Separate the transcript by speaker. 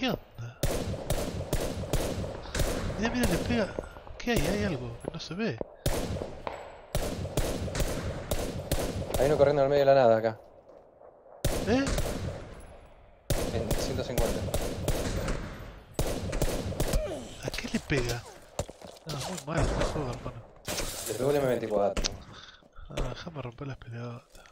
Speaker 1: ¿Qué onda? Mira, mira, le pega. ¿Qué hay? Hay algo que no se ve.
Speaker 2: Hay uno corriendo en el medio de la nada acá.
Speaker 1: ¿Eh?
Speaker 2: En 150.
Speaker 1: ¿A qué le pega? No, muy mal este juego, hermano.
Speaker 2: Le pegó el M24.
Speaker 1: Ah, déjame romper las pelotas.